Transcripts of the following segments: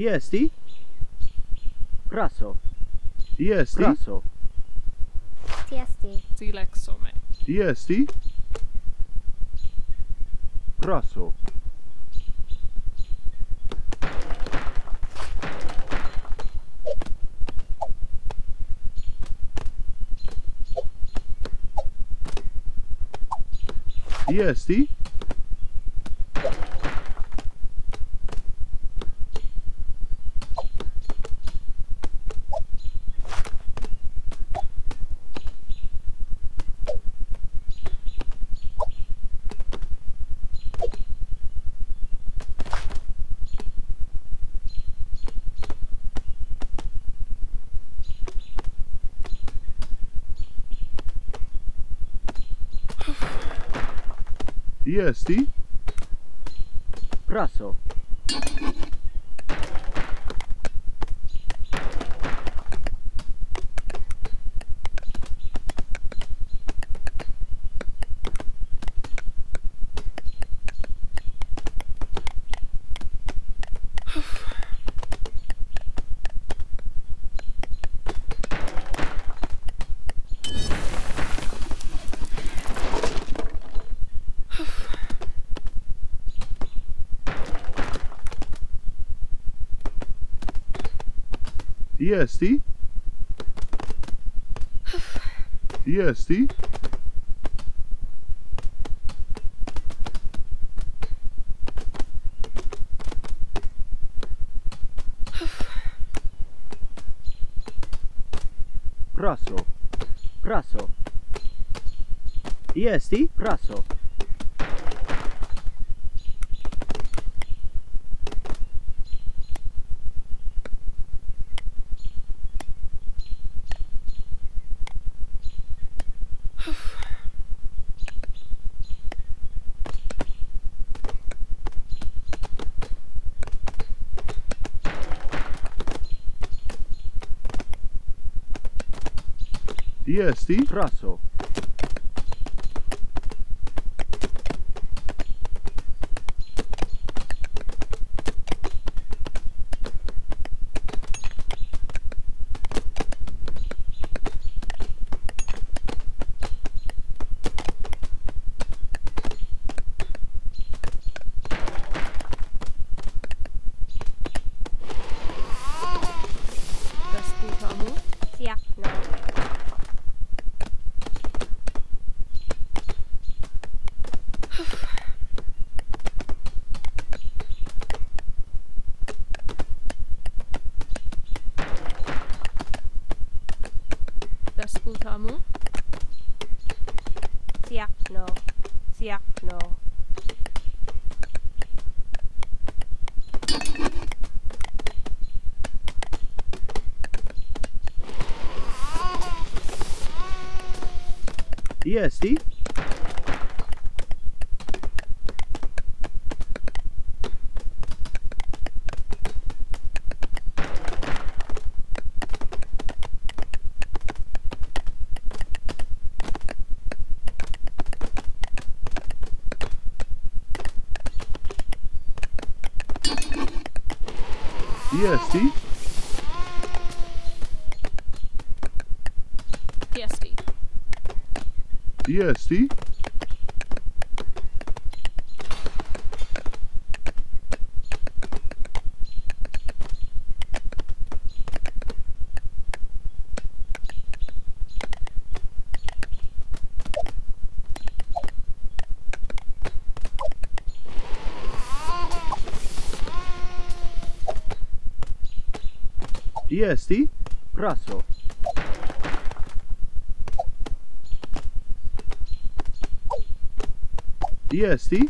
Jesti? Praso. Jesti? Praso. Tiesti. Silexome. Jesti? Praso. Jesti? Jesti? Praso. Jesti? Jesti? Praso. Praso. Jesti? Praso. Jesti? Praso. Desputamu. Siapno. Desputamu. Siapno. Siapno. Jesti? Jesti? Tiesti. Jesti? Jesti? Praso. Jesti?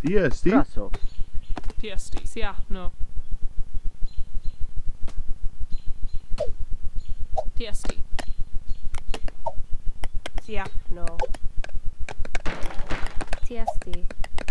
Jesti? Praso. Tiesti. Sia. No. Tiesti. Sia. No. Tiesti.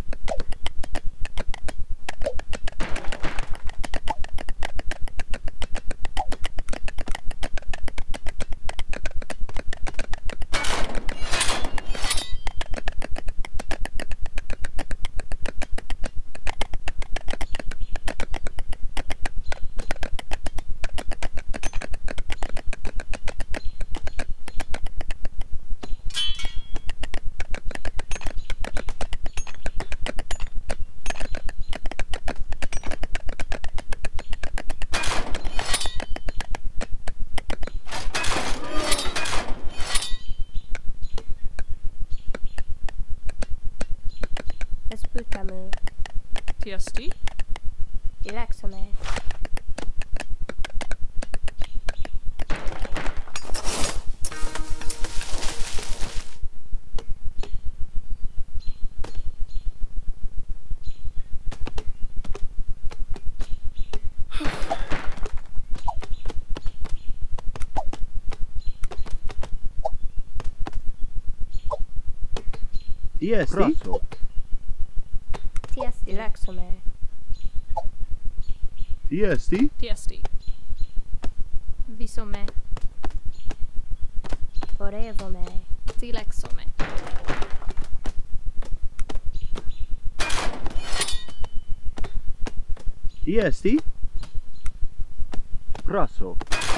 Esputamu. Tiesti. Relaxome. Jesti? Praso. Tiesti. Relaxome. Jesti? Tiesti. Visome. Orevome. Silexome. Jesti? Praso.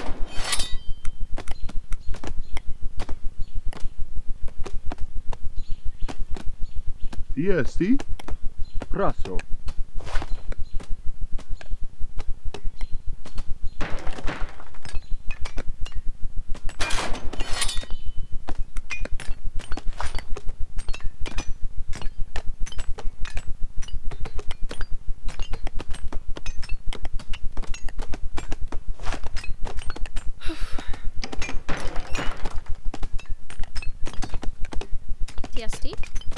Jesti? Praso. Tiesti.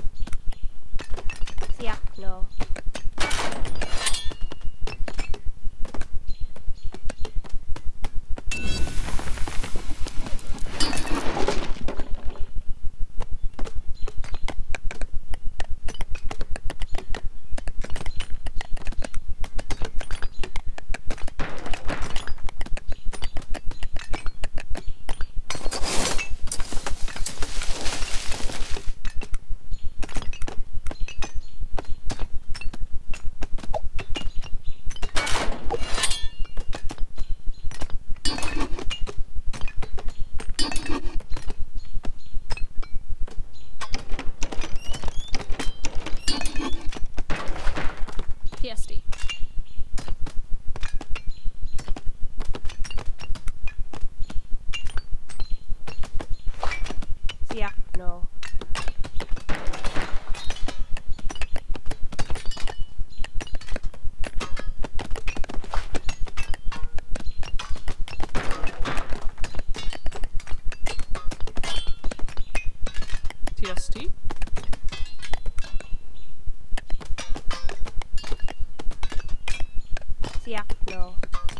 Sia. No. Tiesti. Sia. No. Tiesti. Sia. No.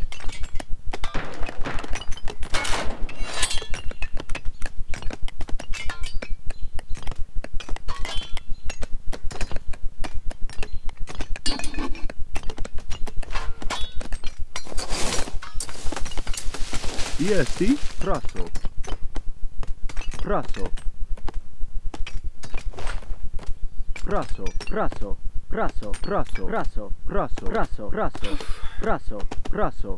Jesti? Praso. Praso. Praso. Praso. Praso. Praso. Praso. Praso. Praso. Praso. Praso. Praso.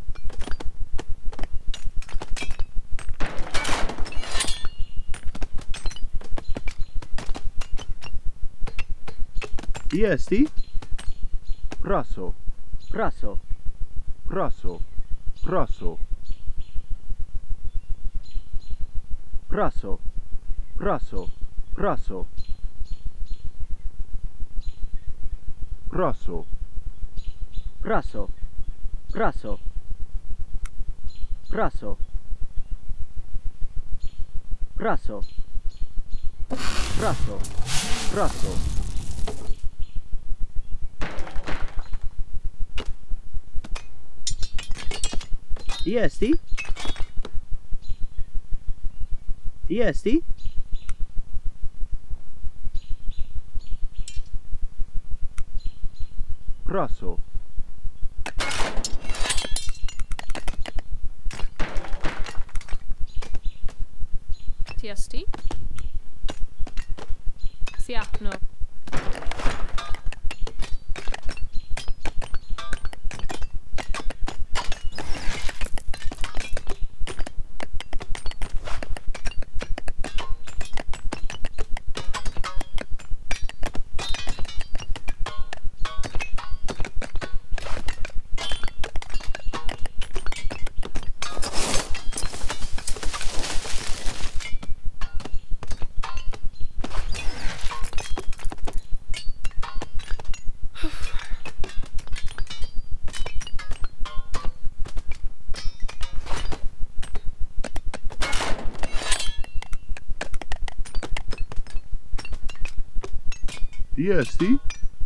Jesti? Praso. Praso. Praso. Praso. Praso. Praso. Praso. Praso. Praso. Praso. Praso. Praso. Praso. Praso. EST? EST? Rosso. TST. Siahno. EST?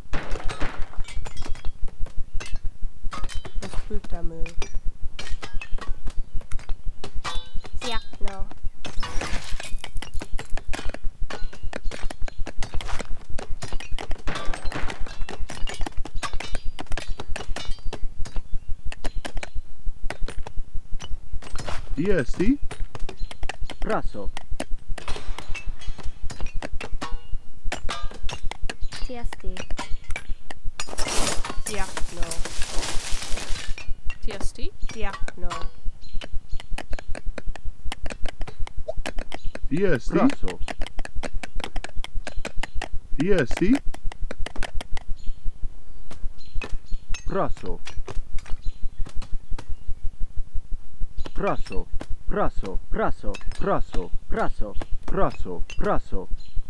Disputamu. Siahno. EST? Rosso. TST. Siahno. TST. Siahno. EST? Rosso. EST? Rosso. Rosso. Rosso. Rosso. Rosso. Rosso. Rosso. Rosso.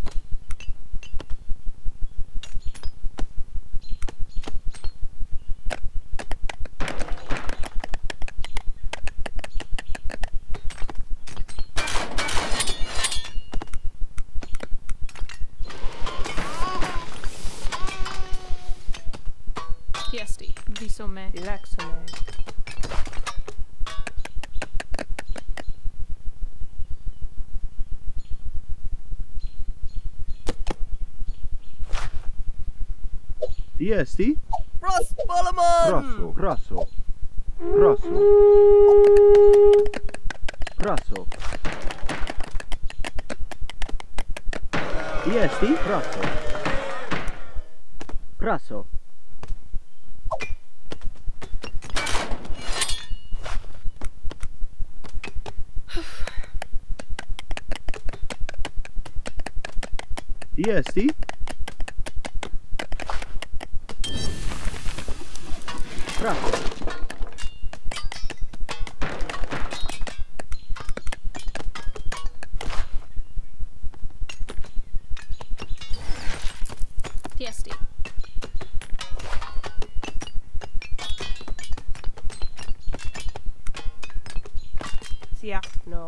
TST. Visome. Lexome. EST? Ross Bollerman! Rosso. Rosso. Rosso. Rosso. EST? Rosso. Rosso. EST? Rosso. TST. Siahno.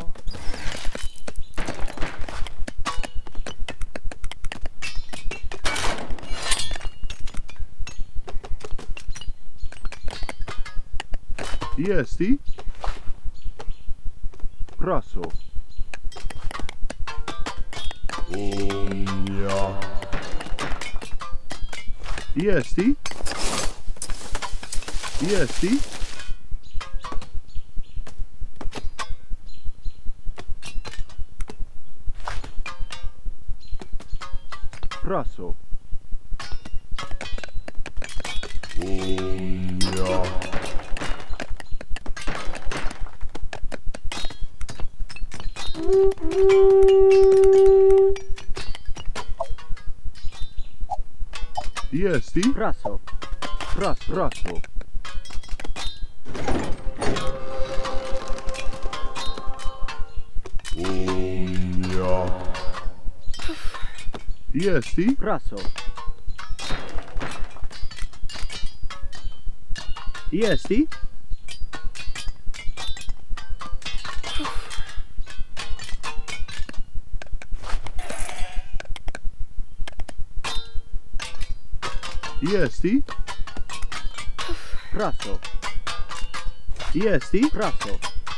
EST? Rosso. EST? EST? Rosso. EST? Rosso. Rosso. Rosso. EST? Rosso. EST? EST? Rosso. Tiesti. Praso.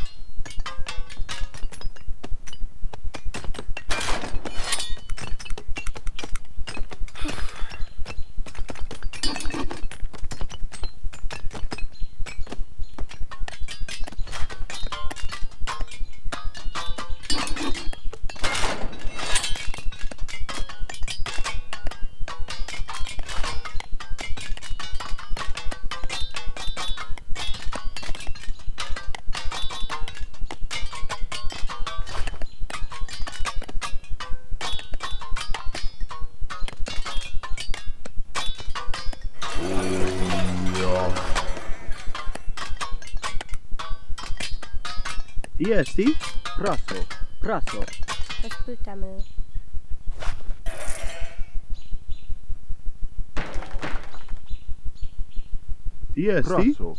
Tiesti. Praso. Praso. Resputamu. Tiesti. Praso.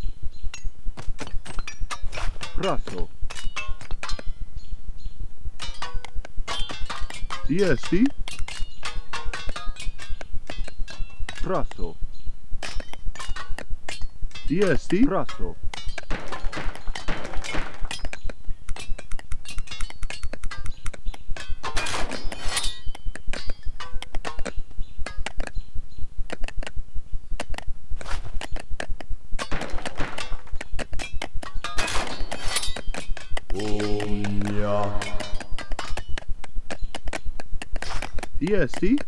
Praso. Tiesti. Praso. Tiesti. Praso. Tiesti.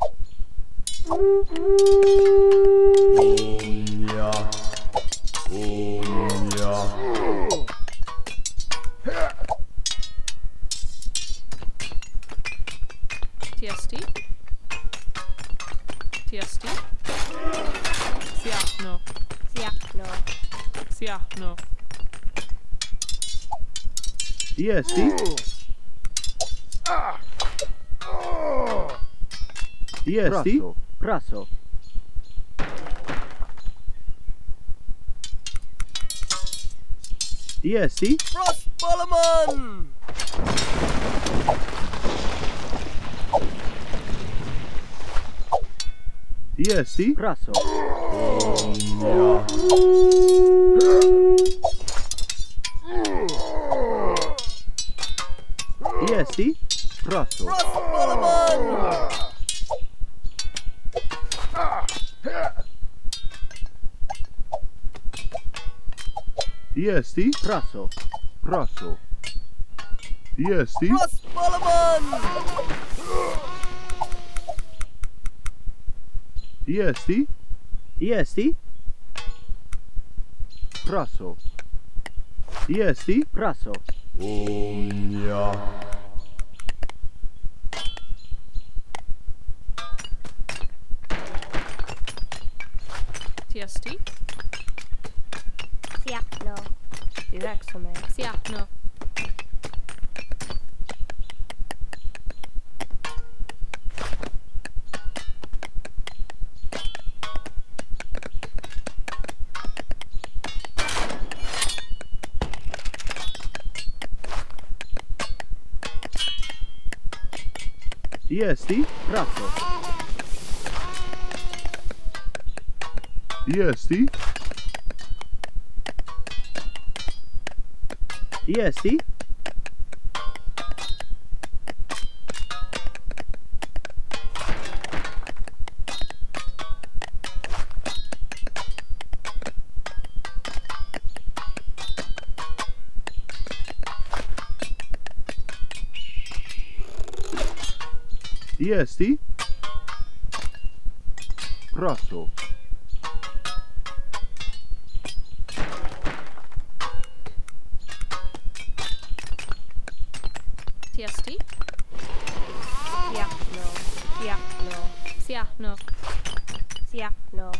Tiesti. Tiesti. Siahno. Siakno. Siahno. Tiesti. Tiesti. Praso. Praso. Tiesti. Frost Ballerman! Tiesti. Praso. Tiesti. Praso. Frost Ballerman! Tiesti. Praso. Praso. Tiesti. Frost Ballerman! Tiesti. Tiesti. Praso. Tiesti. Praso. Tiesti. Siakno. Direxume. Siahno. Tiesti. Praso. Tiesti. Tiesti. Tiesti. Praso. Tiesti. Siakno. Siakno. Siahno. Siakno.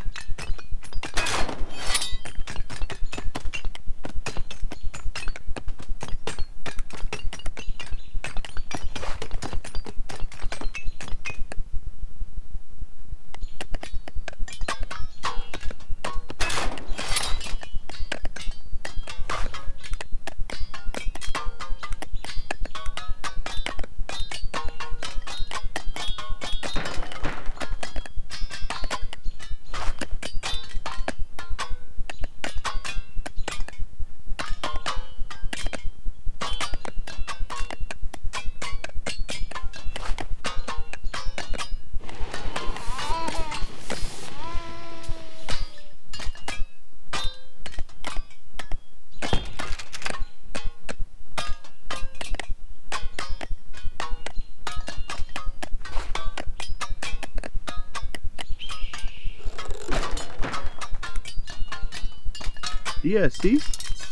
EST.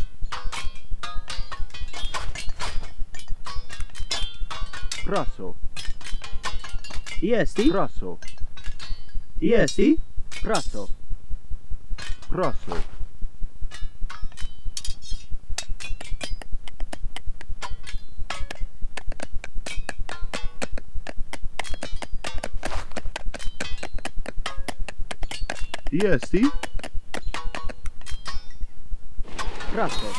Praso. EST. Praso. EST. Praso. Praso. EST. Praso.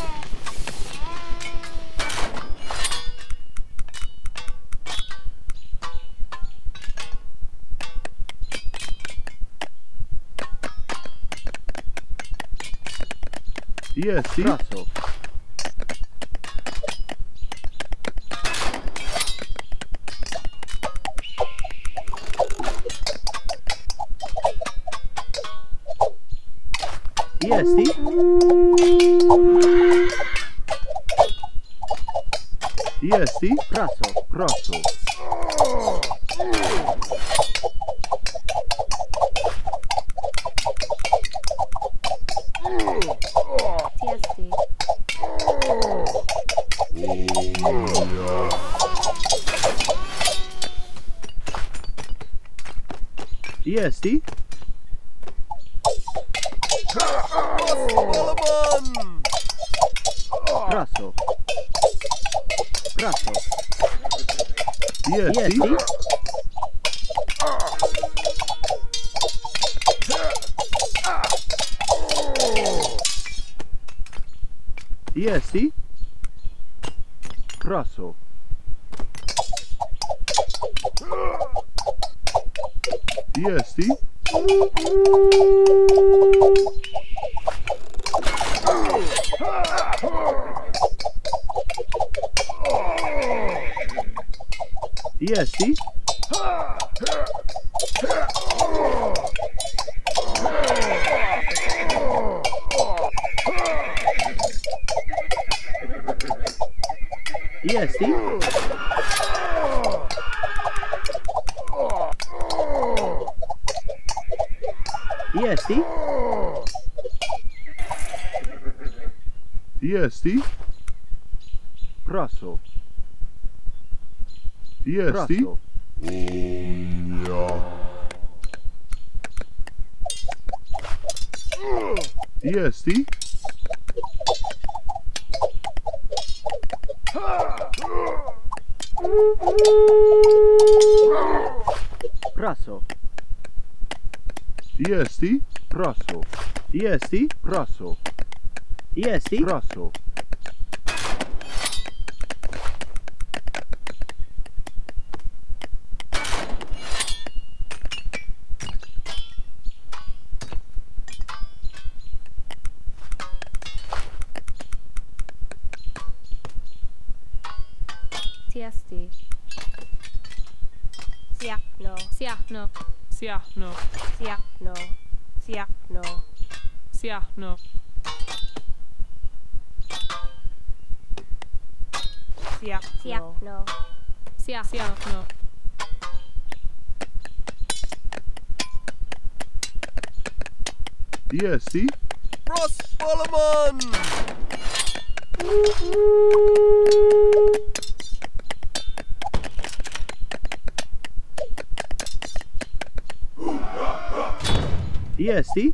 EST. Praso. EST. EST. Praso. Praso. TSD. EST. Solomon! Praso. Praso. EST. EST. Praso. EST. EST. EST. EST. EST. Praso. EST. Praso. EST. Praso. EST. Praso. EST. Praso. EST. Praso. TSD. Siakno. Siakno. Siakno. Siakno. Siakno. Siakno. Siakno. Siakno. EST. Ross Solomon! EST.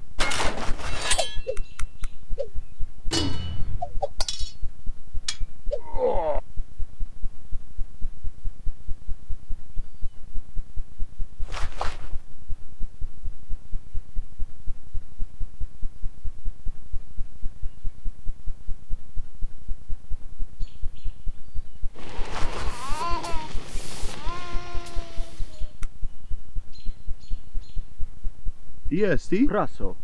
EST. Praso.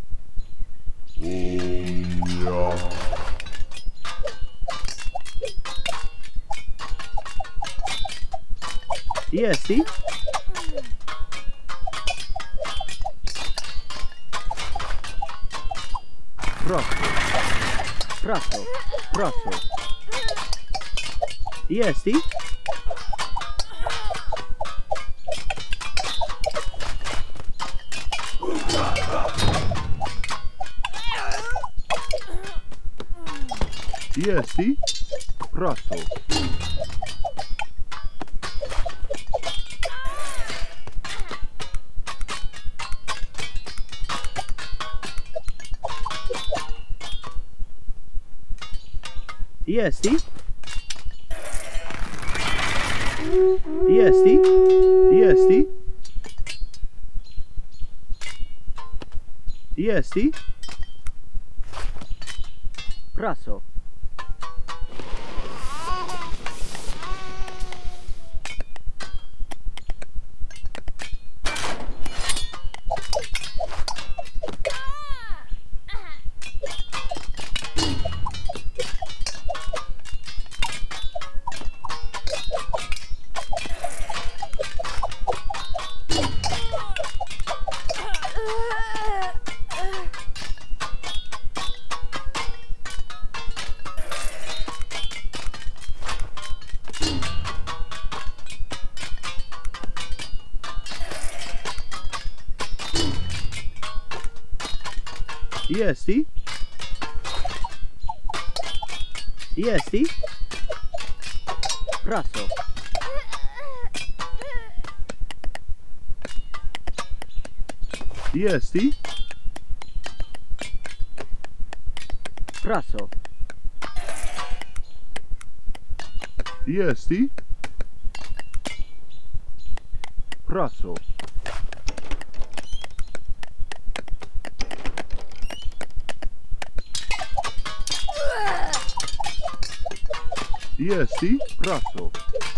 EST. Praso. Praso. Praso. EST. EST. Praso. EST. EST. EST. EST. Praso. EST. EST. Praso. EST. Praso. EST. Praso. EST. Praso.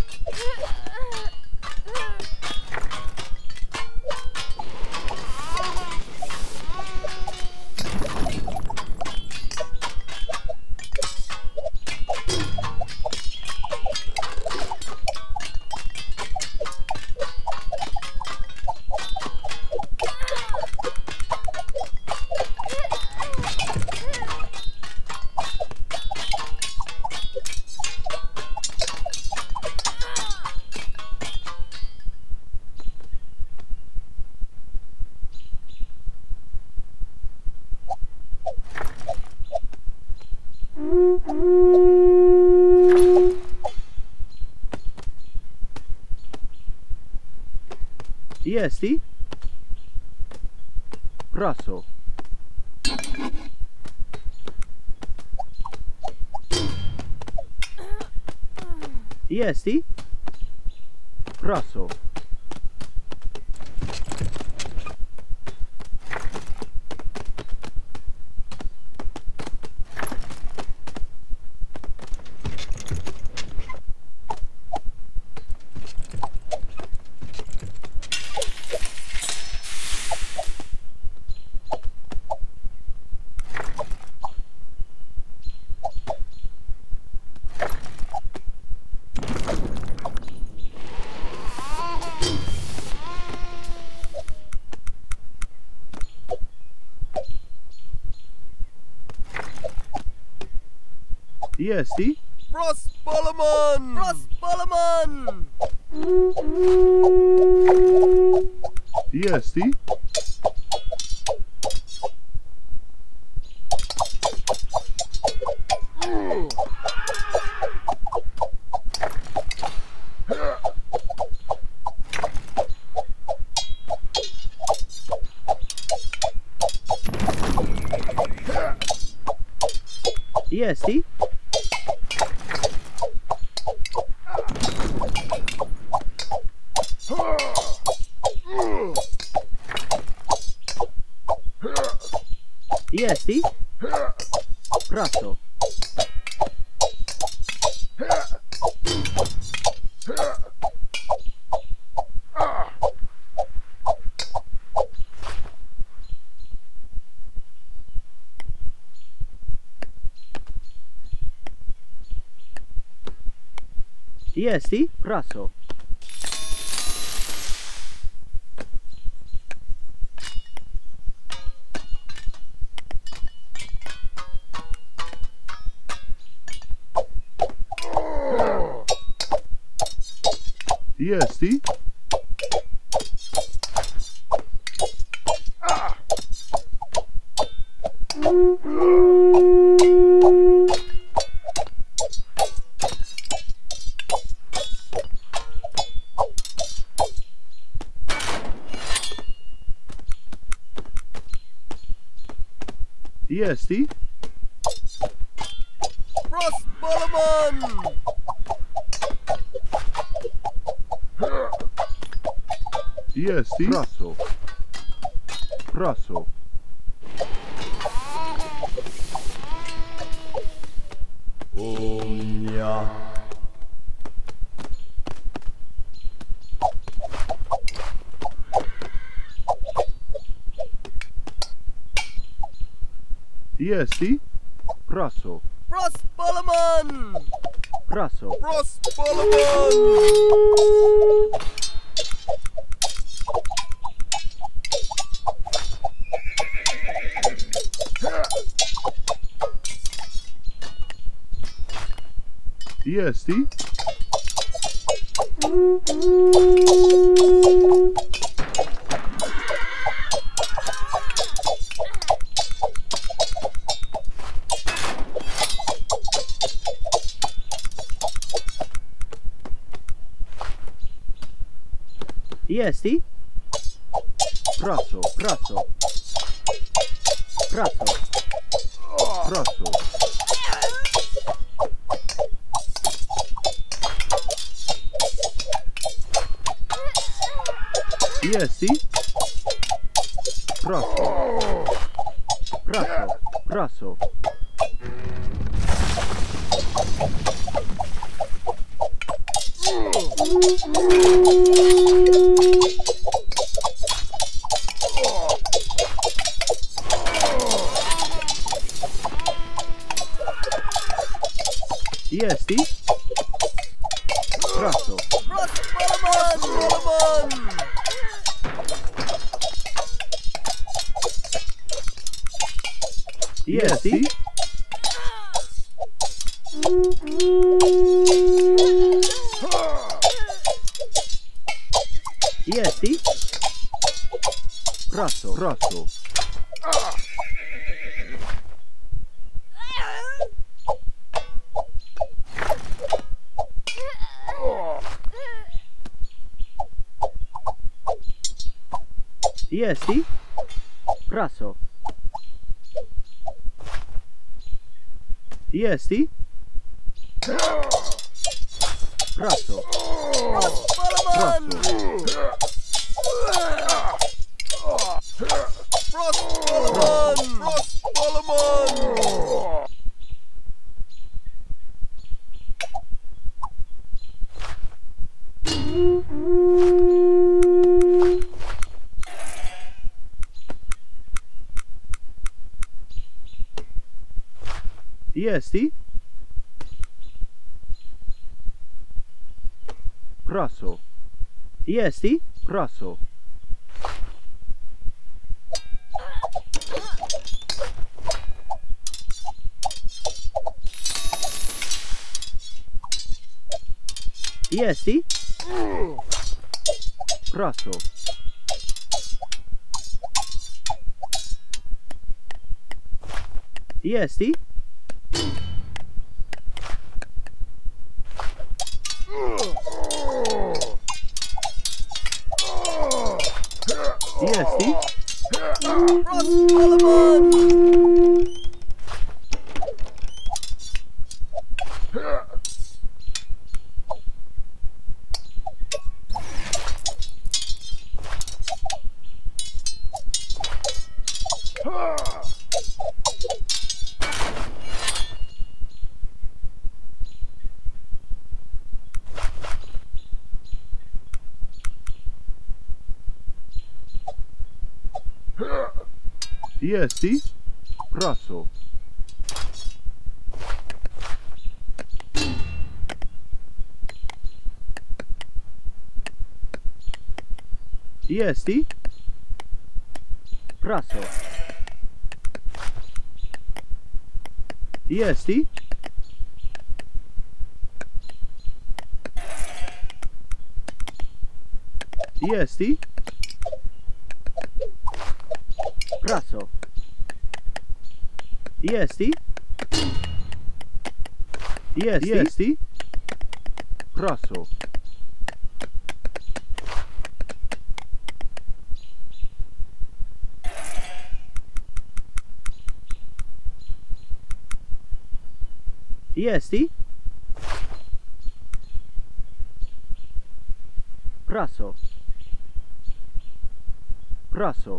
EST. Praso. EST. Praso. EST. Bros Bollerman! Bros Bollerman! EST. EST. EST. Praso. EST. Praso. EST. EST. Ross Bollerman! EST. Praso. Praso. Omnia. EST. Praso. Ross Bollerman! Praso. Ross Bollerman! EST. EST. Praso. Praso. Praso. Praso. EST. Praso. Praso. Praso. EST. Praso. Ross Bollerman! EST. EST. Praso. Praso. EST. Praso. EST. Praso. Ross Bollerman! Ross Bollerman! Ross Bollerman! EST. Praso. EST. Praso. EST. Praso. EST. EST. Ross Bollerman! EST. Praso. EST. Praso. EST. EST. Praso. EST. EST. Praso. EST. Praso. Praso.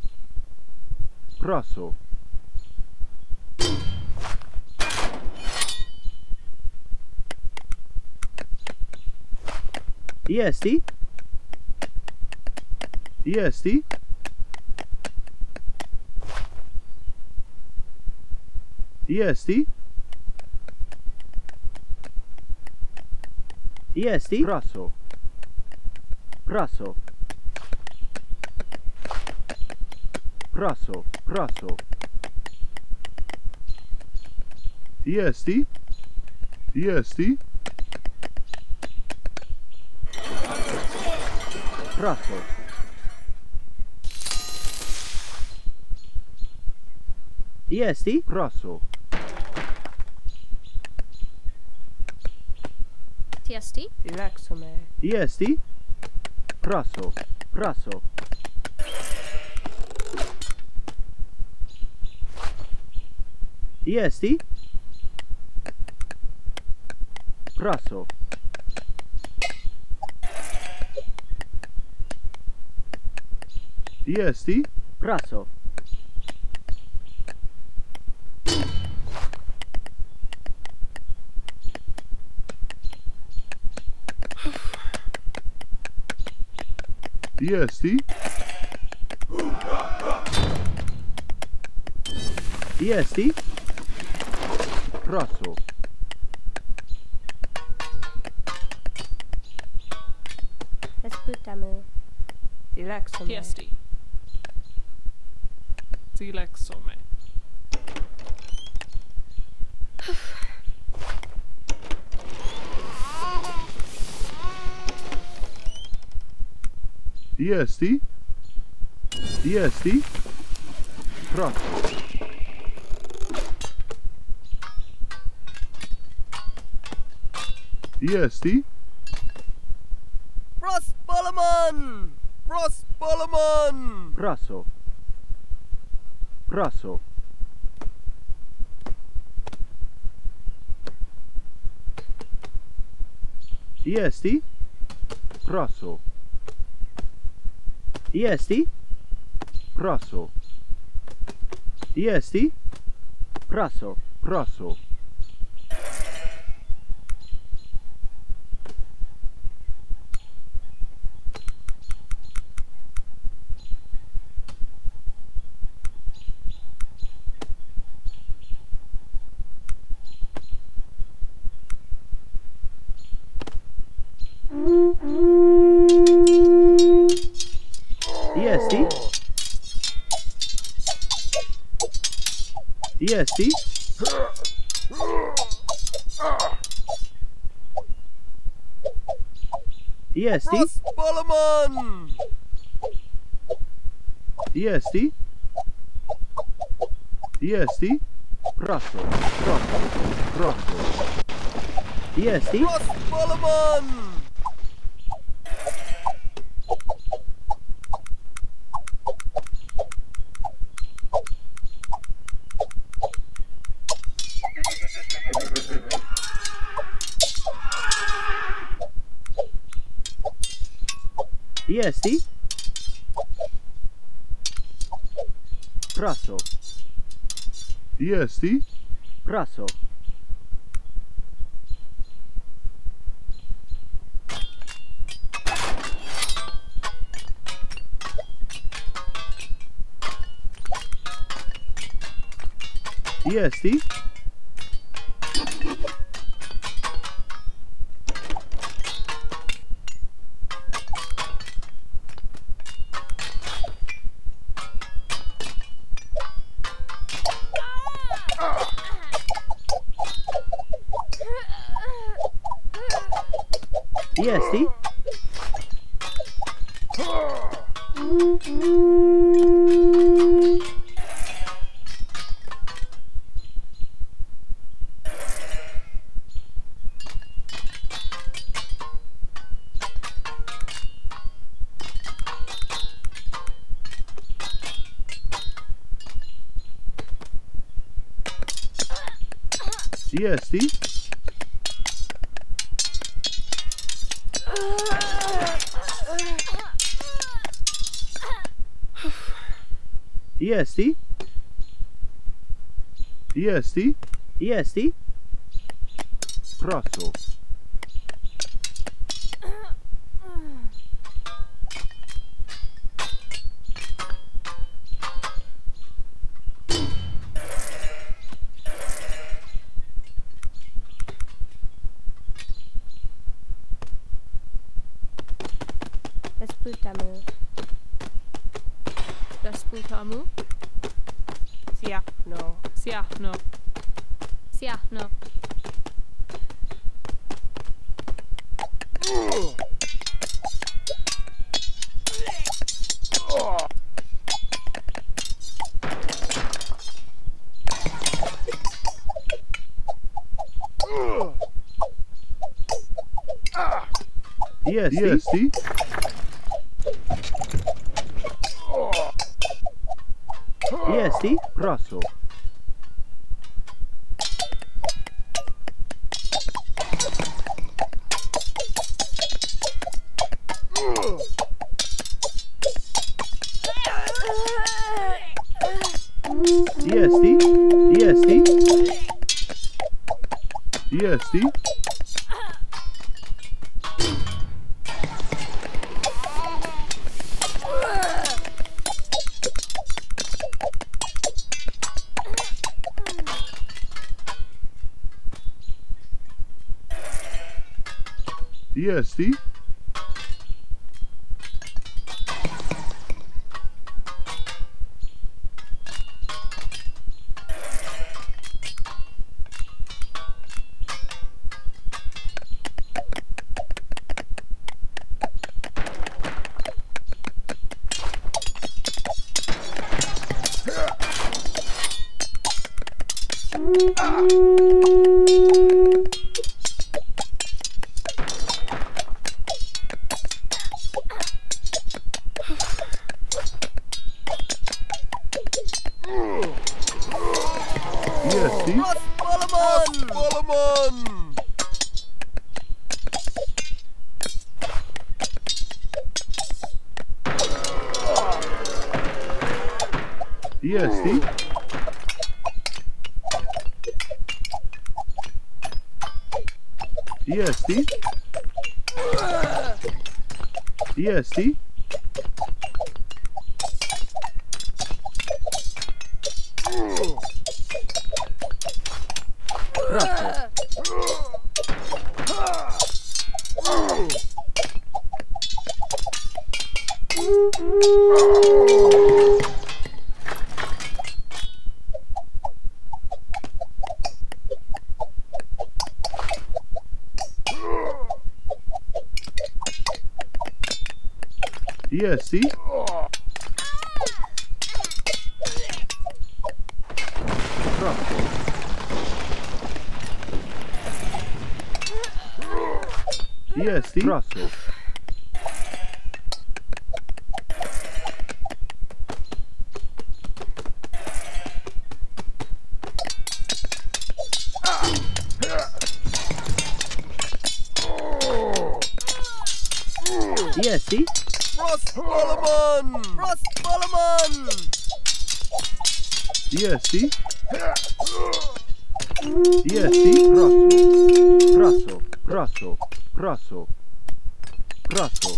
Praso. EST. EST. EST. EST. Praso. Praso. Praso. Praso. EST. EST. Praso. EST. Praso. TST. Relaxome. EST. Praso. Praso. EST. Praso. EST. Praso. EST. EST. Praso. Resputamu. Relaxome. TST. Silexome. EST. EST. Praso. EST. Ross Bollerman! Ross Bollerman! Praso. Praso. EST. Praso. EST. Praso. EST. Praso. Praso. EST. EST. EST. Ross Bollerman! EST. EST. Praso. Praso. Praso. EST. Ross Bollerman! EST. Praso. EST. Praso. EST. EST. DST. DST. DST. DST. Praso. Disputamu. Disputamu. Siakno. Siachno. Siachno. DST. DST. Praso. DST. DST. DST. DST. DST. Ross Bollerman! DST. DST. DST. Praso. DST. Praso. DST. Praso. DST. Ross Bollerman! Ross Bollerman! DST. DST. Praso. Praso. Praso. Praso.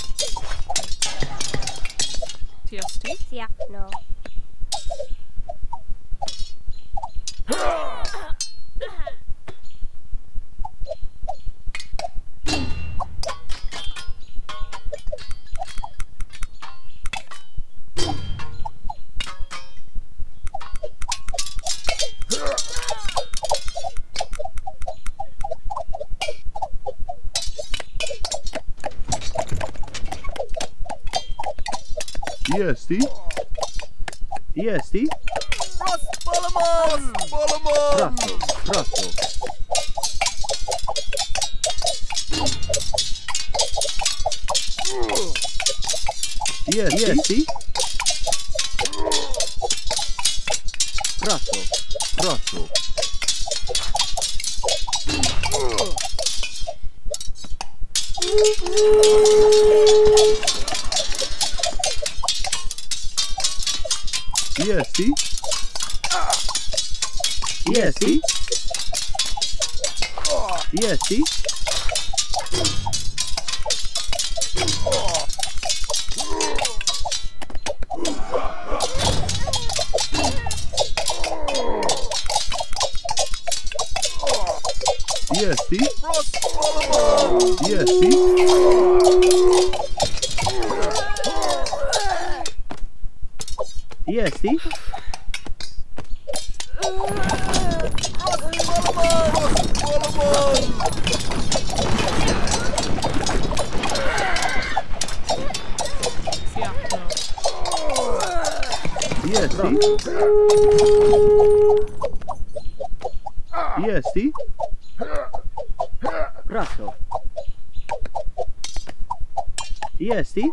TST. Siakno. DST. DST. Ross Bollerman! Bollerman! Praso. Praso. DST. Praso. Praso. EST. EST. EST. EST. Frost Solomon! EST. EST. Frost Solomon! Siak, no. EST. EST. Praso. EST.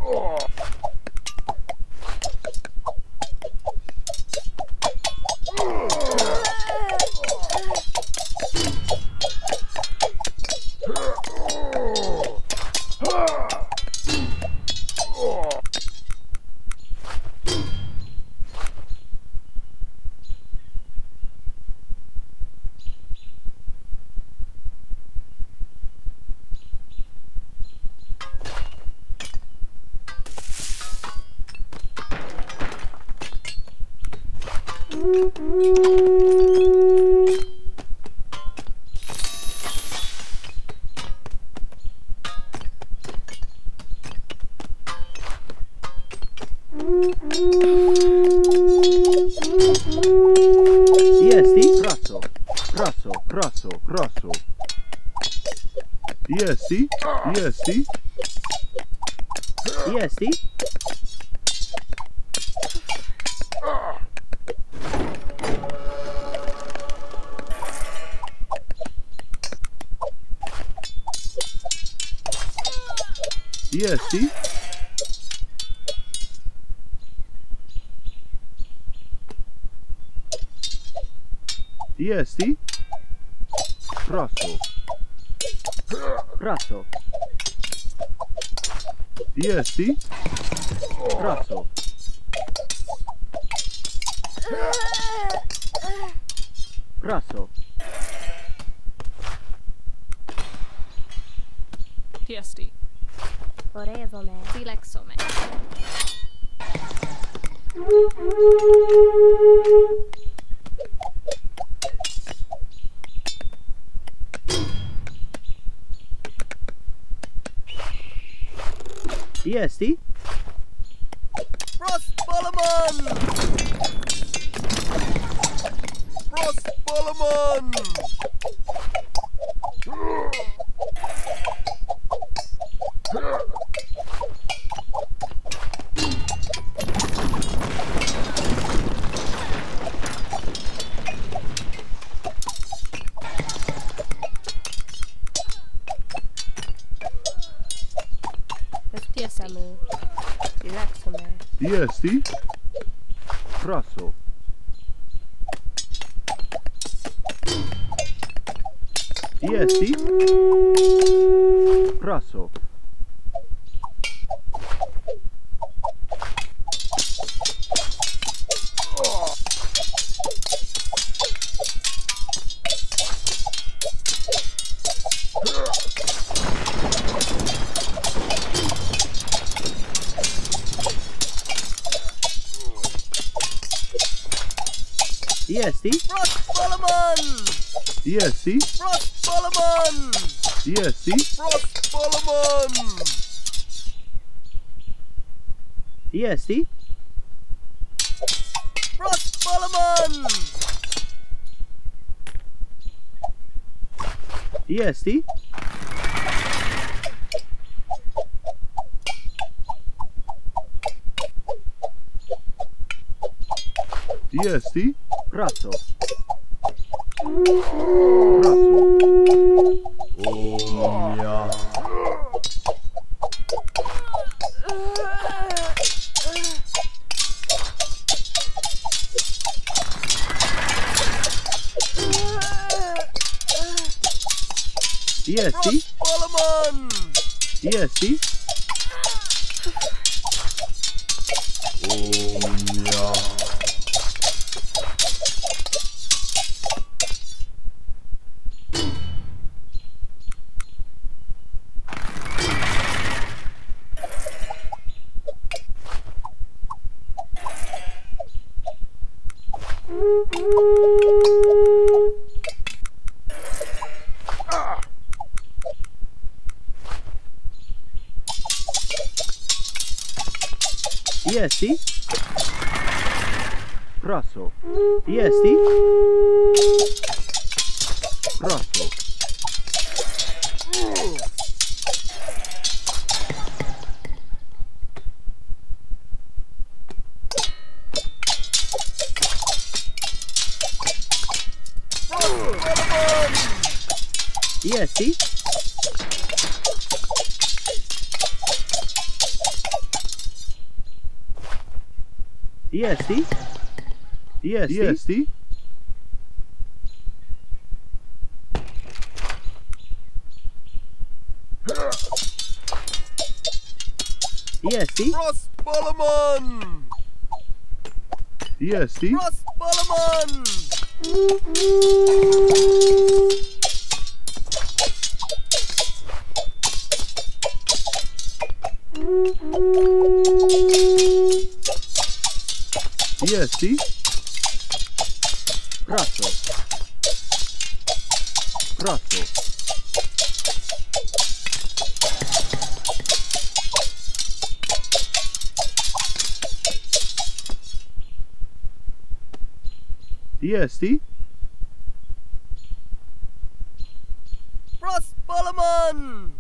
EST. Praso. Praso. Praso. Praso. EST. EST. EST. EST. EST. Praso. Praso. EST. Praso. Praso. TSD. Orevome. Silexome. EST. Frost Solomon! Frost Solomon! Samu. Relaxome. EST. Praso. EST. Praso. EST. Frost Solomon! EST. Frost Solomon! EST. Frost Solomon! EST. Frost Solomon! EST. EST. Praso. Praso. DST, Solomon! DST, DST, Rosso, DST, Rosso, DST, DST, DST, DST, Ross Solomon! DST, Ross Solomon! DST, Rosso, Rosso, DST, Ross Solomon!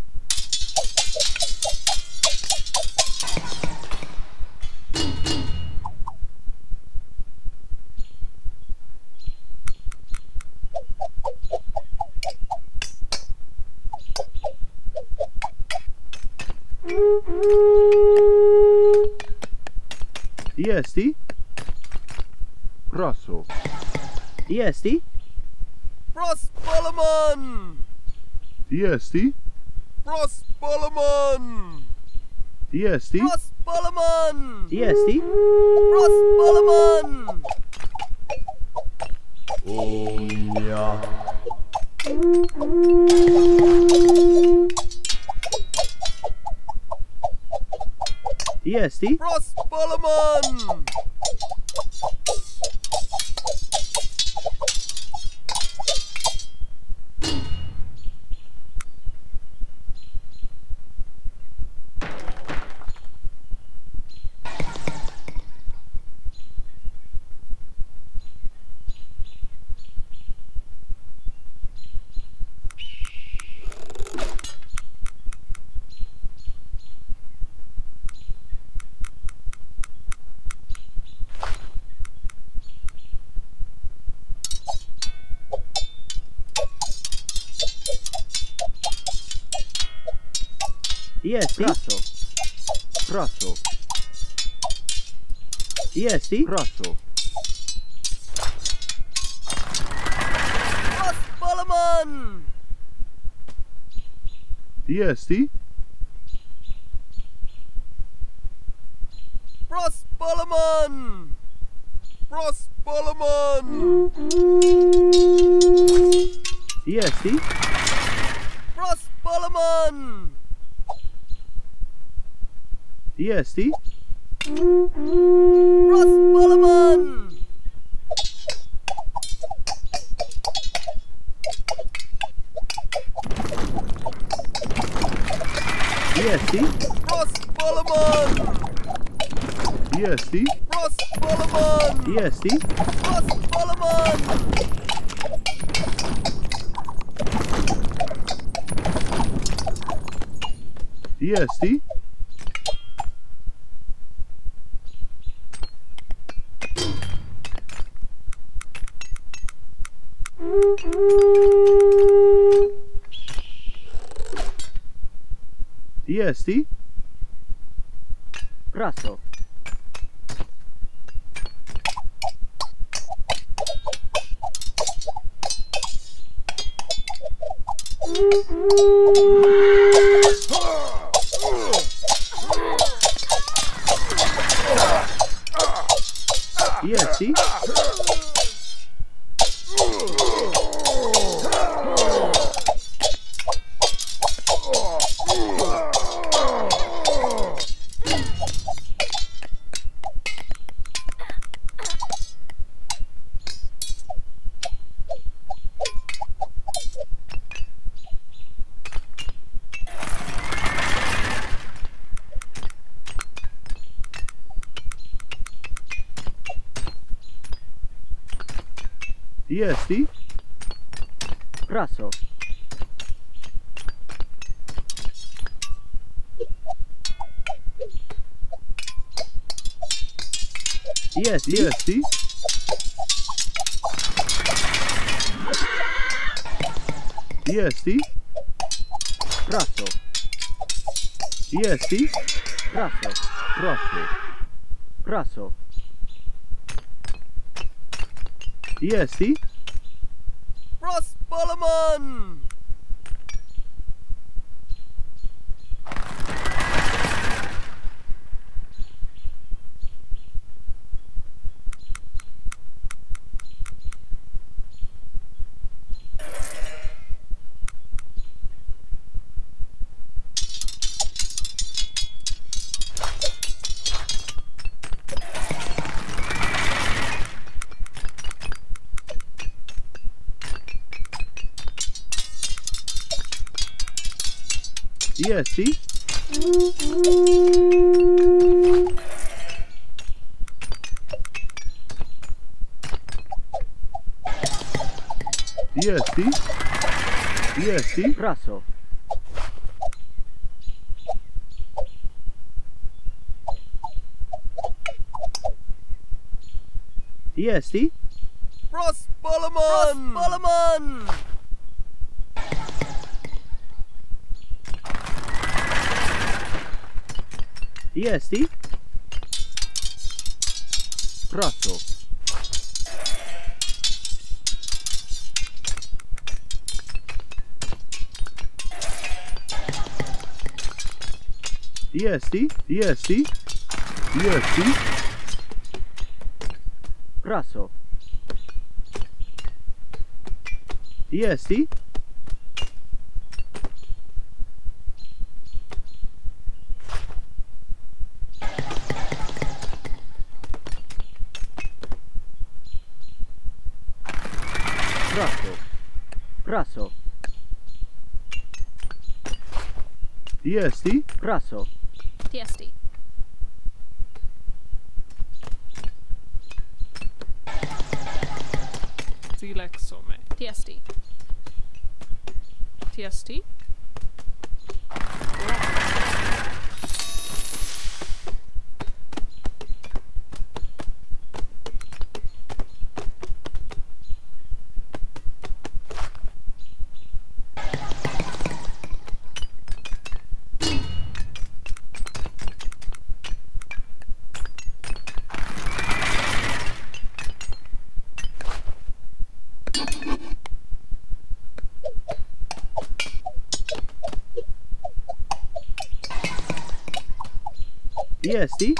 DST, Rosso, DST, Ross Solomon! DST, Ross Solomon! DST, Ross Solomon! DST, Ross Solomon! DST, Ross Solomon! DST, Rosso, Rosso, DST, Rosso, Ross Solomon! DST, Ross Solomon! Ross Solomon! DST, Ross Solomon! DST, Ross Solomon! DST, Ross Solomon! DST, Ross Solomon! DST, Ross Solomon! DST, DST, Rosso, EST. EST. Raso. EST. EST. EST. Raso. EST. Raso. Raso. Raso. EST. Ross Bollerman! EST. EST. EST. Raso. EST. Ross Bollerman! Ross Bollerman! EST. Raso. EST. EST. EST. Raso. EST. Raso. Raso. EST. Raso. TSD. Zilexome. TSD. TSD. EST.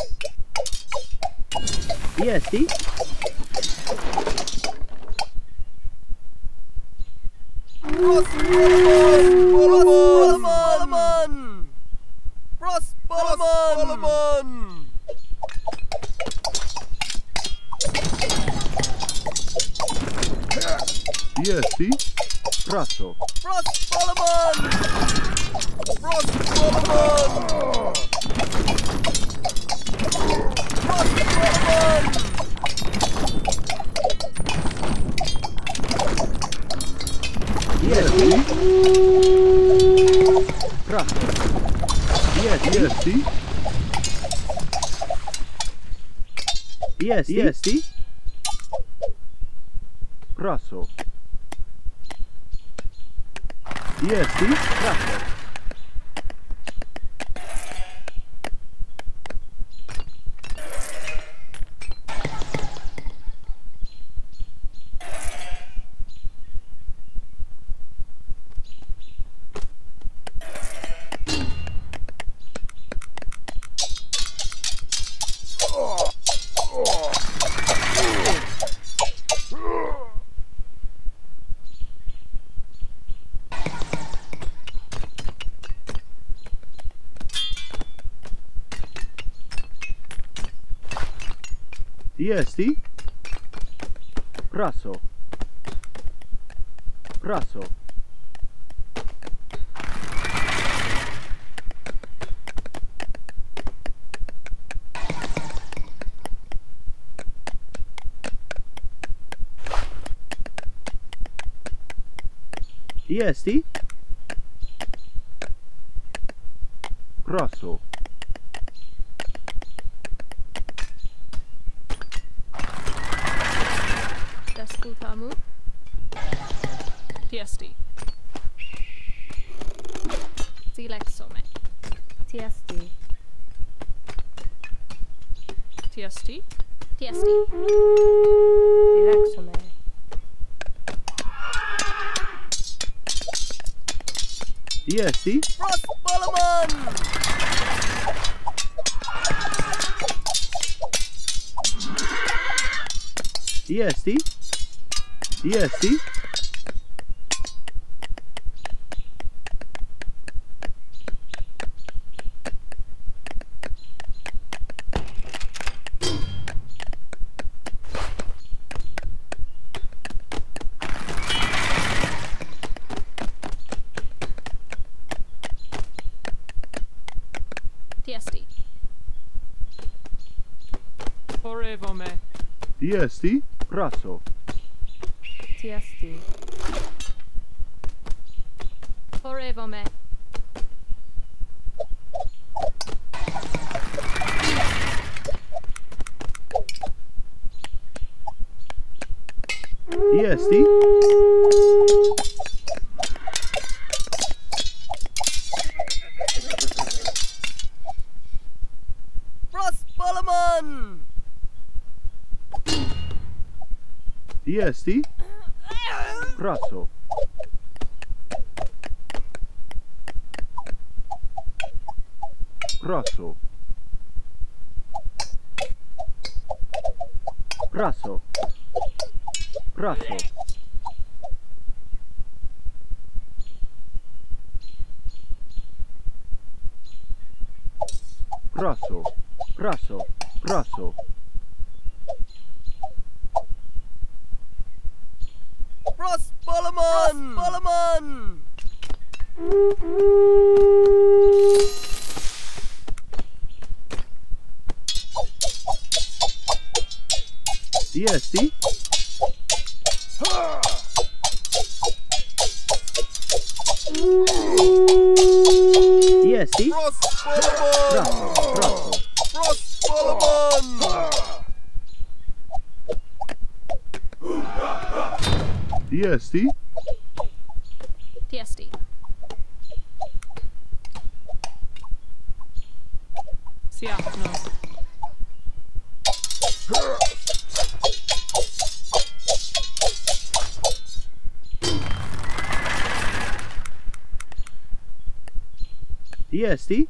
EST. Ross Bollerman! Ross Bollerman! EST. Raso. Ross Bollerman! Ross Bollerman! Ross Bollerman! EST. Raso. EST. EST. EST. Raso. EST. Raso. EST. Praso. Praso. EST. Praso. Desputamu. Tiesti. Silexome. Tiesti. Tiesti. Tiesti. Silexome. EST. Frost Bollerman! EST. EST. Tiesti. Orevome. EST. Praso. Tiesti. Orevome. EST. Frost Bollerman! EST. Praso. Praso. Praso. Praso. Praso. Praso. Praso. Frost Bollerman! Bollerman! EST. EST. Frost Bollerman! Praso. Praso. Frost Bollerman! EST. Tiesti. Siapno. EST.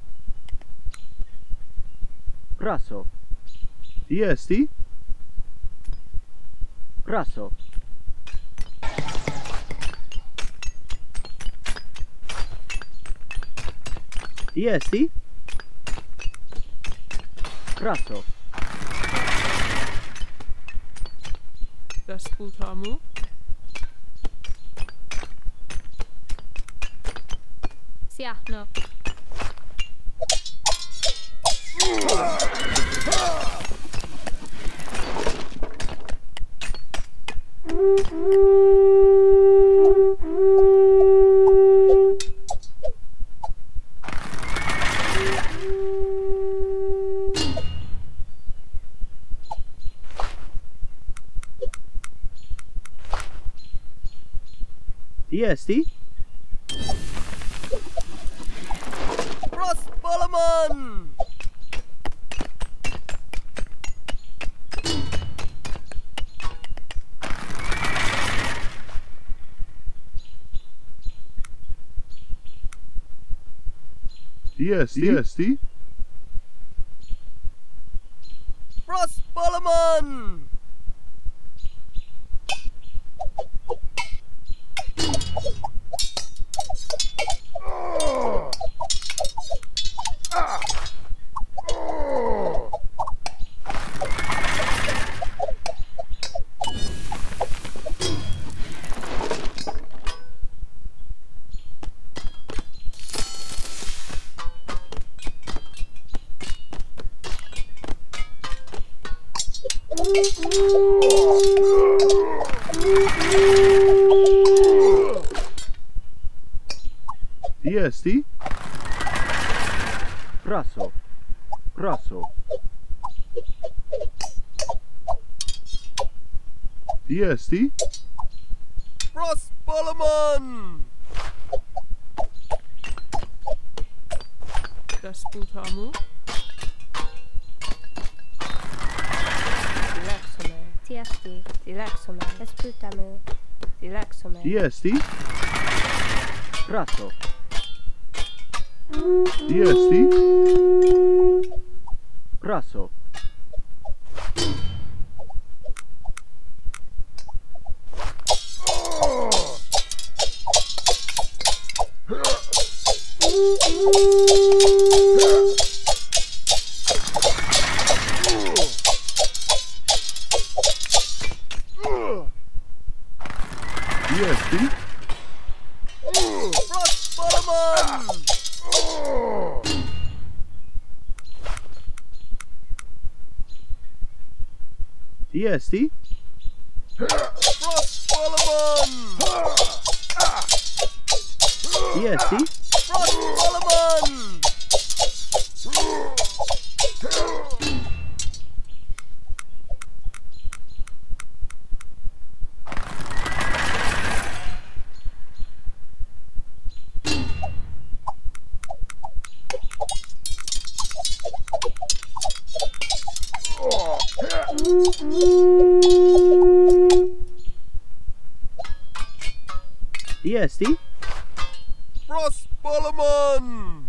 Praso. EST. Praso. EST. Praso. Desputamu. Siahno. EST. Frost Bollerman! EST. EST. Frost Bollerman! EST. Praso. Praso. EST. Ross Bollerman! Desputamu. Dilexome. Tiesti. Dilexome. Esputamu. Dilexome. EST. Praso. EST. Praso. EST. Ross Bollerman! EST. Ross Bollerman! EST. Ross Bollerman! EST. Ross Bollerman!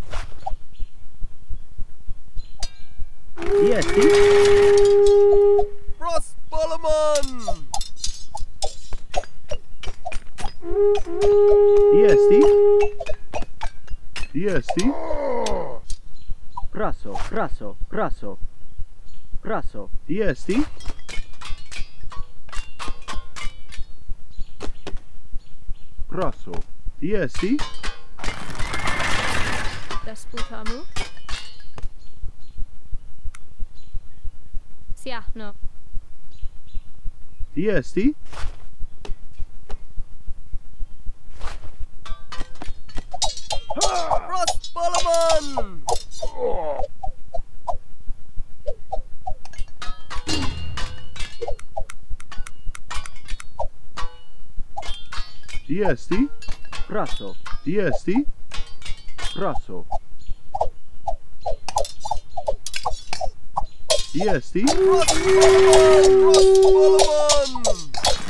EST. Ross Bollerman! EST. EST. Praso. Praso. Praso. Praso. EST. Praso. EST. Desputamu. Siahno. EST. Ross Bollerman! EST. Praso. EST. Praso. EST. Ross Bollerman! Ross Bollerman!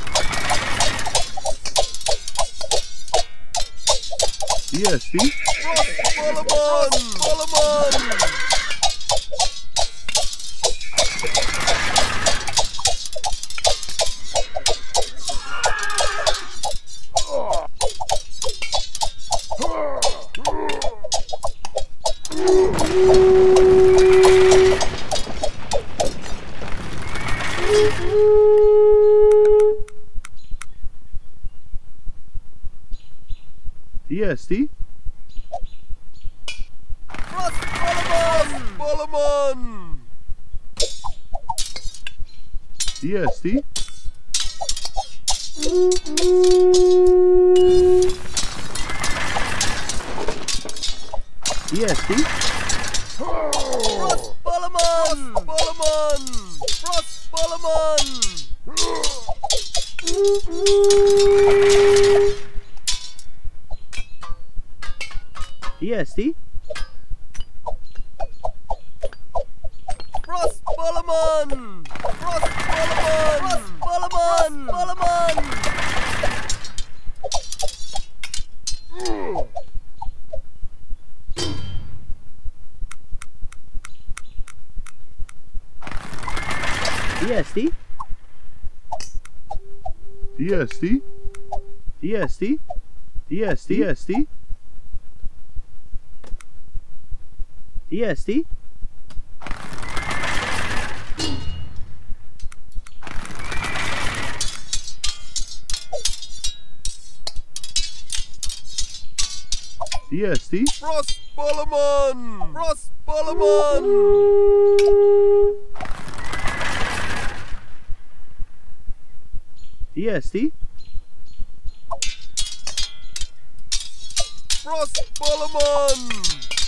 EST. Ross Bollerman! Bollerman! EST. Ross Bollerman! Bollerman! EST. EST. Ross Bollerman! Bollerman! Ross Bollerman! EST. Ross Bollerman! Ross Bollerman! Ross Bollerman! Bollerman! EST. EST. EST. EST. EST. EST. EST. Ross Bollerman! Ross Bollerman! EST. Frost Ballerman!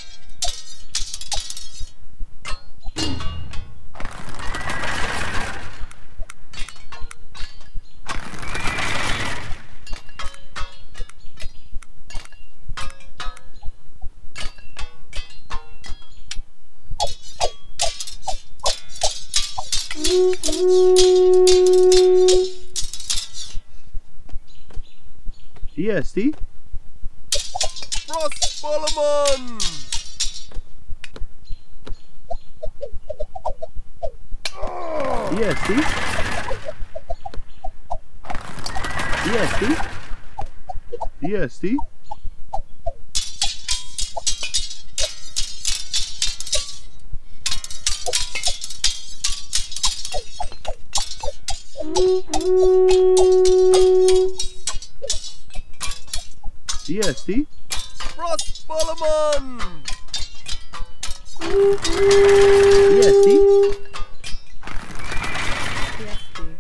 EST. Frost Ballerman! EST. EST. EST. EST. Frost Ballerman! EST. TSD.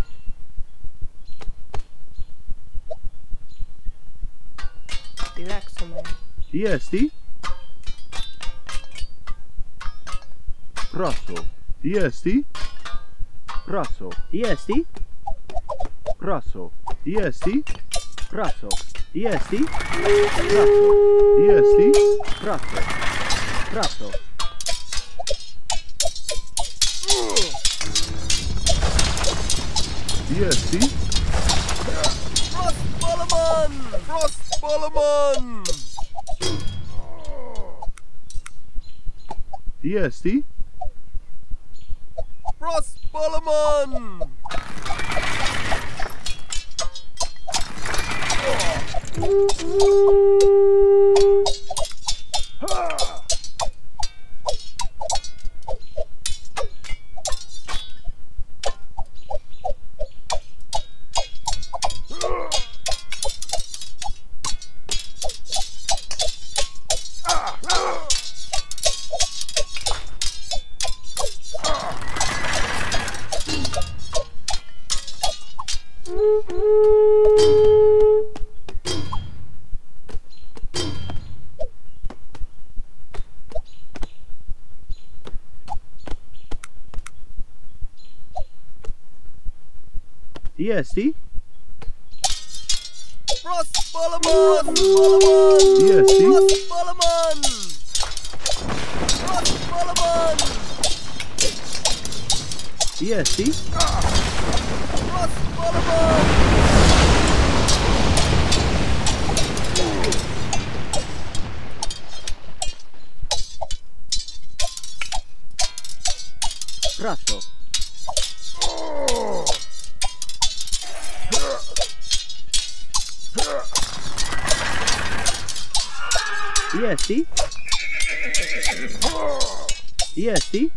Relaxoman. EST. Praso. EST. Praso. EST. Praso. EST. Praso. EST. Praso. EST. Praso. Praso. EST. Frost Ballerman! Frost Ballerman! EST. Frost Ballerman! EST. Frost Ballerman! Ballerman! EST. Frost Ballerman! Frost Ballerman! EST. Frost Ballerman! Praso. EST. EST.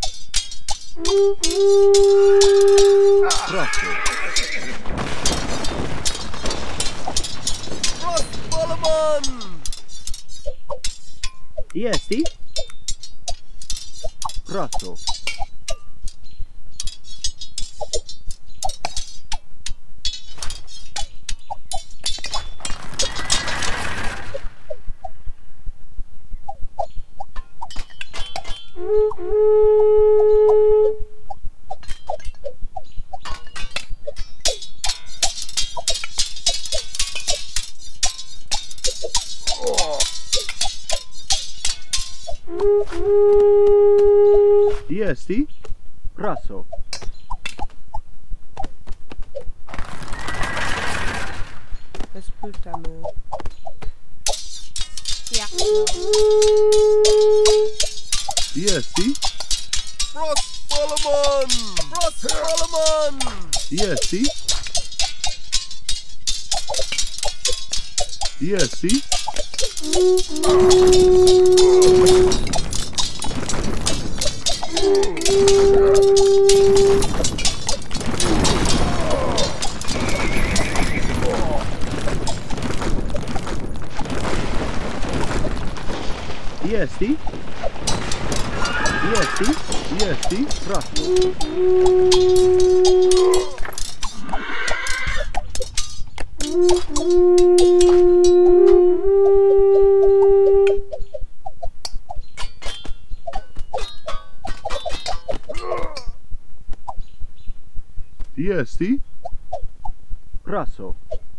Praso. Frost Ballerman! EST. Praso. EST. Praso. Espútame. Yeah. EST. Frost Ballerman! Frost Ballerman! EST. EST. EST. EST. EST. Praso. EST, Praso.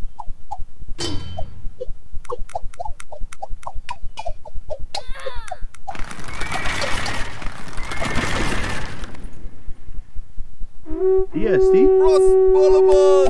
EST, Ross Solomon!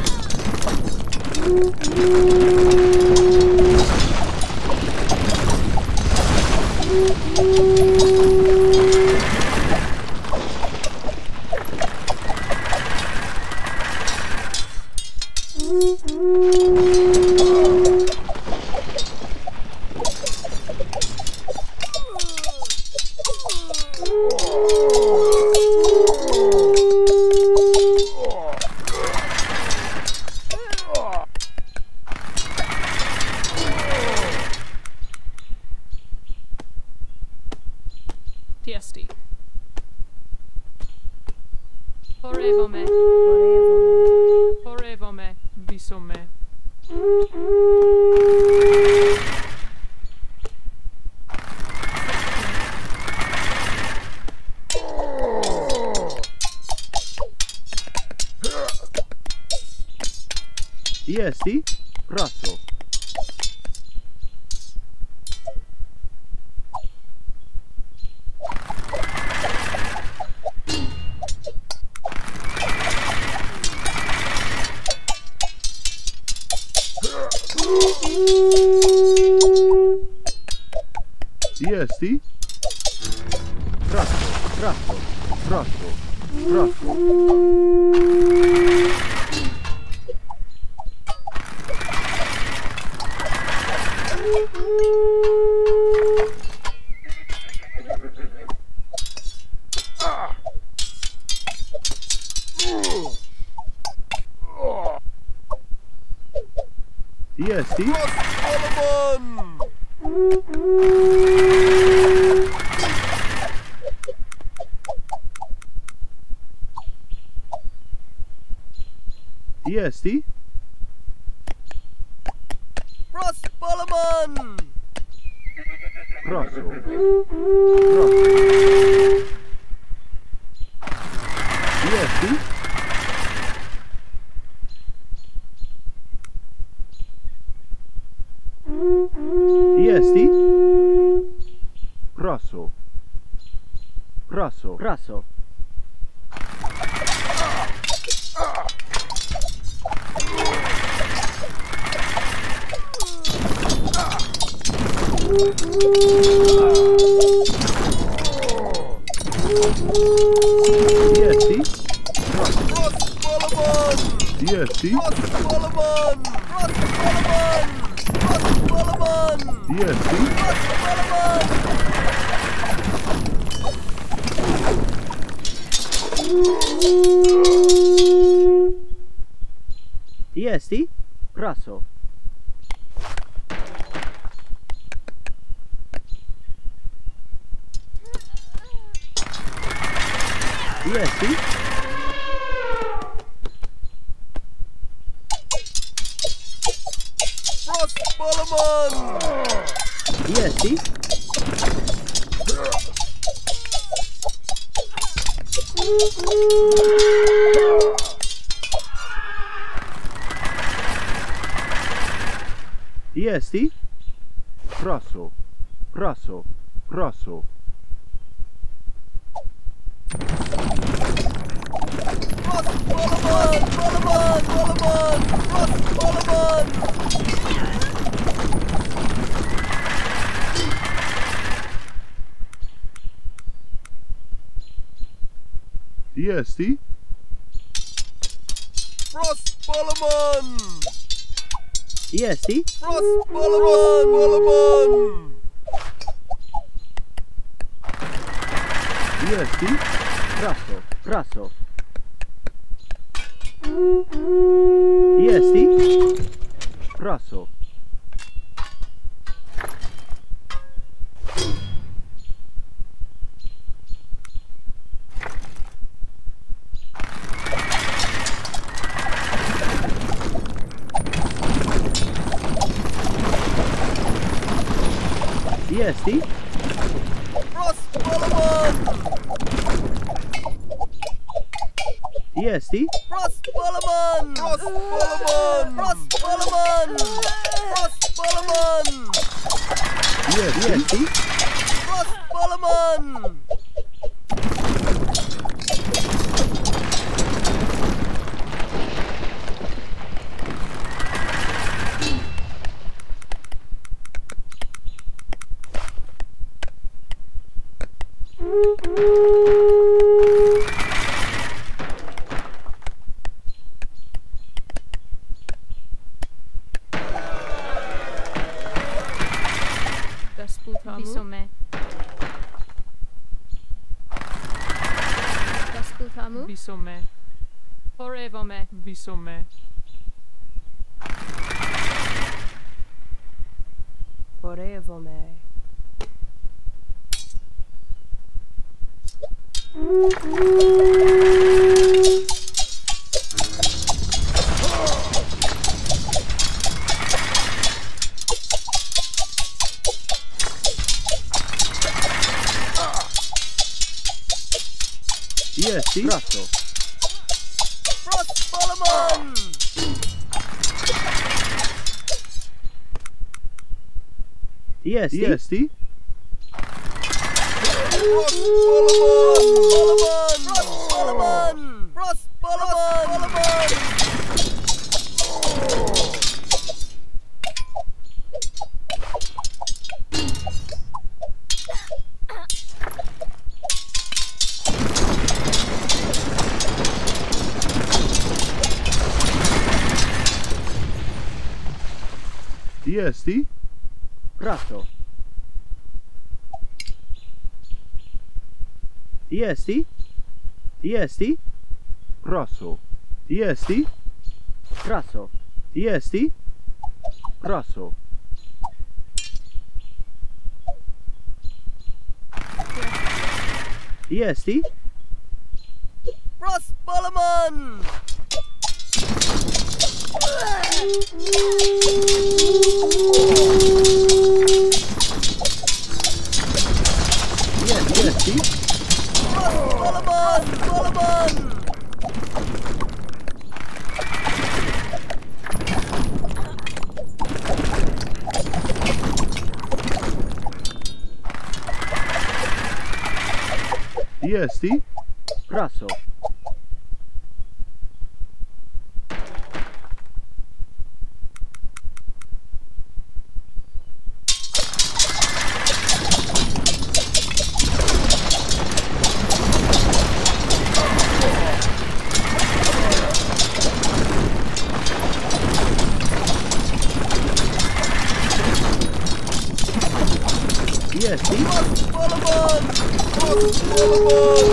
Tiesti. Porevome. Porevome. Bisome. EST, Praso. EST, Praso. Praso. Praso. Praso. EST, Ross Solomon! EST, Ross Solomon! Praso. EST, EST, Praso. Praso. Praso. EST, Ross Solomon! EST, Ross Solomon! Ross Solomon! Ross Solomon! EST, Ross Solomon! EST, Praso. EST, Ross Solomon! EST, EST, Praso. Praso. Praso. Ross Solomon! Solomon! Solomon! Ross Solomon! EST, Ross Solomon! EST, Ross Solomon! EST, Praso. Praso. EST, Praso. EST. Ras Balaman! EST. Ras Balaman! Ras Balaman! Ras Balaman! Ras Balaman! EST. Ras Balaman! Disputamu. Bisome. Disputamu. Bisome. Porevome. Bisome. Porevome. EST. Praso. Ras Balaman! EST. EST. Ras Balaman! Ras Balaman! EST. Praso. EST. EST. Praso. EST. Praso. EST. Praso. EST. Ras Balaman! EST. Balaman! Balaman! EST. Praso. EST. Ras Balaman! Ras Balaman!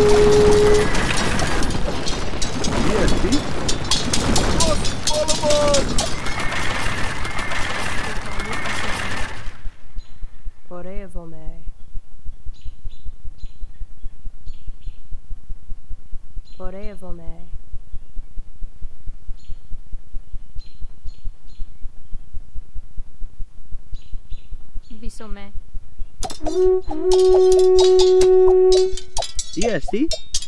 EST. Ras Balaman! Porevome. Porevome. Bisome. EST.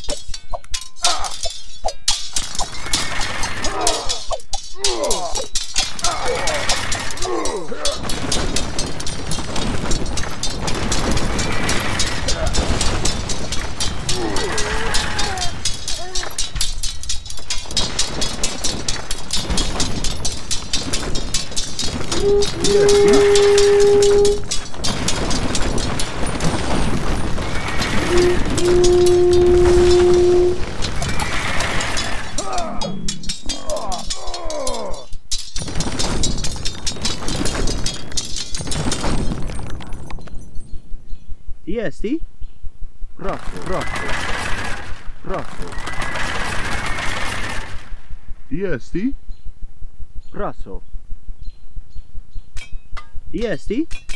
EST. Praso. Praso. Praso. EST. Praso. EST.